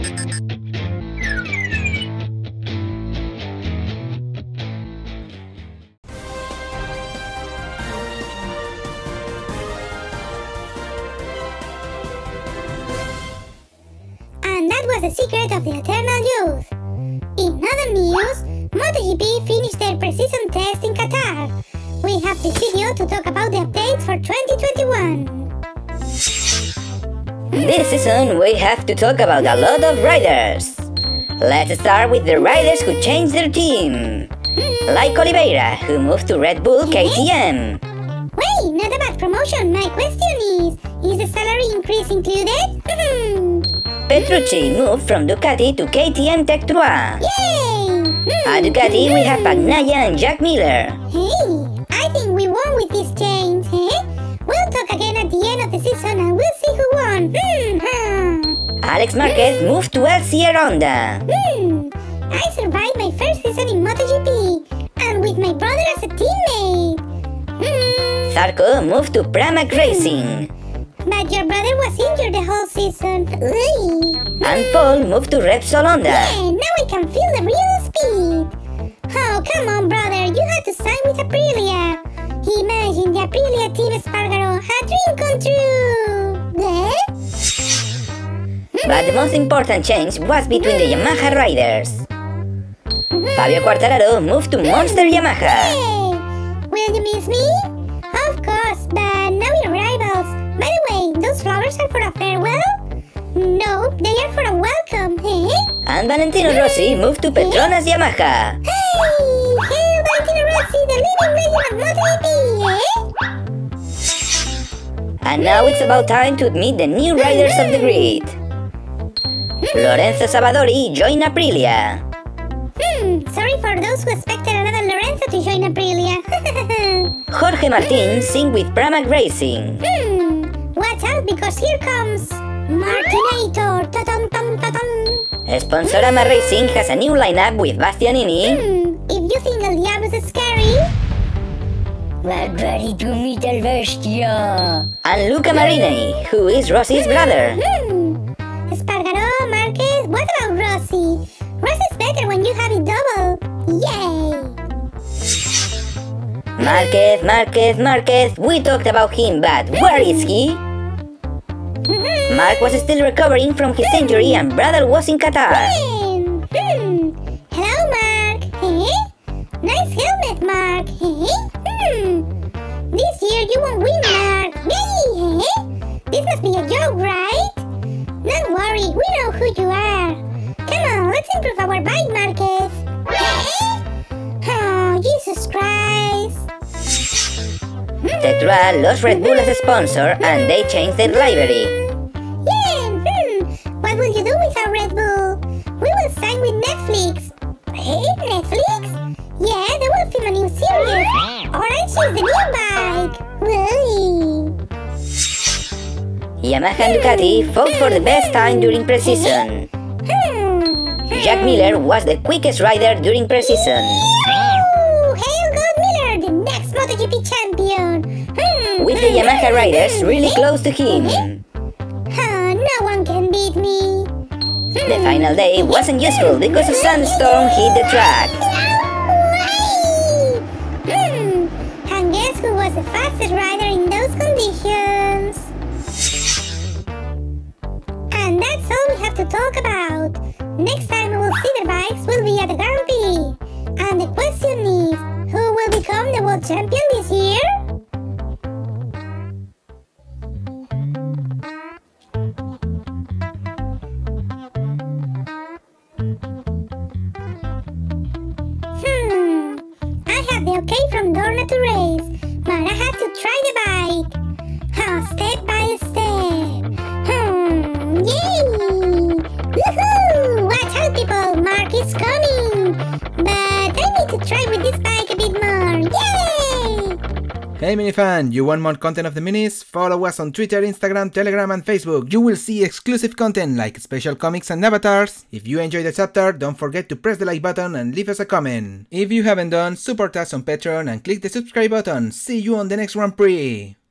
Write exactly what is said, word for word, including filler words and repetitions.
And that was the secret of the Eternal Youth. In other news, MotoGP finished their pre-season test in Qatar. We have this video to talk about the updates for twenty twenty-one. This season we have to talk about a lot of riders. Let's start with the riders who changed their team. Like Oliveira, who moved to Red Bull K T M. Wait, not a bad promotion. My question is, is the salary increase included? Petrucci moved from Ducati to K T M Tech Trois. Yay! At Ducati we have Bagnaia and Jack Miller. Hey, I think we won with this change, eh? We'll talk again at the end of the season and we'll see who won. Hmm. Alex Marquez moved to L C R Honda. Hmm. I survived my first season in MotoGP, and with my brother as a teammate. Hmm. Zarco moved to Pramac Racing. But your brother was injured the whole season. Ugh. And Paul moved to Repsol Honda. Yeah, now I can feel the real speed. Oh, come on, brother, you had to sign with Aprilia. Imagine the Aprilia Team Espargaro, a dream come true. Eh? But the most important change was between the Yamaha riders. Fabio Quartararo moved to Monster Yamaha. Hey, will you miss me? Of course, but now we're rivals. By the way, those flowers are for a farewell? No, they are for a welcome, eh? And Valentino Rossi moved to Petronas Yamaha. Hey, hail Valentino Rossi, the living legend of MotoGP, eh? And now it's about time to meet the new riders of the grid. Lorenzo Savadori joined Aprilia. Hmm, sorry for those who expected another Lorenzo to join Aprilia. Jorge Martin synced with Pramac Racing. Hmm, watch out because here comes Martinator. Ta-dum, tum, ta-dum. Sponsorama Racing has a new lineup with Bastianini. Hmm, if you think El Diablo is scary, get ready to meet El Bestia. And Luca Marini, who is Rossi's brother. Hmm, Espargaro, Marquez, what about Rossi? Rossi's better when you have it double. Yay! Marquez, Marquez, Marquez, we talked about him, but where is he? Mark was still recovering from his injury and brother was in Qatar. Hmm. Hmm. Hello, Mark. Hey? Nice helmet, Mark. Hey? Hmm. This year you won't win, Mark. Yay! Hey? This must be a joke, right? Don't worry, we know who you are. Come on, let's improve our bike, Marquez. Hey? Oh, Jesus Christ. Tech Trois lost Red Bull as a sponsor and they changed their livery. Yeah, hmm. What will you do without Red Bull? We will sign with Netflix. Hey, Netflix? Yeah, they will film a new series. Orange is the new bike. Woo! Yamaha and Ducati fought for the best time during pre-season. Hmm. Jack Miller was the quickest rider during pre-season. Hail God Miller, the next MotoGP champion. Hmm. With the Yamaha riders really close to him. Oh, no one can beat me. The final day wasn't useful because a sandstorm hit the track. Hmm. And guess who was the fastest rider in those conditions? And that's all we have to talk about. Next time we will see the bikes will be at the Grand Prix. And the question is, who will become the world champion this year? Hmm, I have the okay from Dorna to race, but I have to try the bike. Oh, step by step. Hmm, yay! Woohoo! Watch out, people! Mark is coming! But I need to try with this bike a bit more. Yay! Hey minifan, you want more content of the minis? Follow us on Twitter, Instagram, Telegram and Facebook. You will see exclusive content like special comics and avatars. If you enjoyed the chapter, don't forget to press the like button and leave us a comment. If you haven't done, support us on Patreon and click the subscribe button. See you on the next Grand Prix!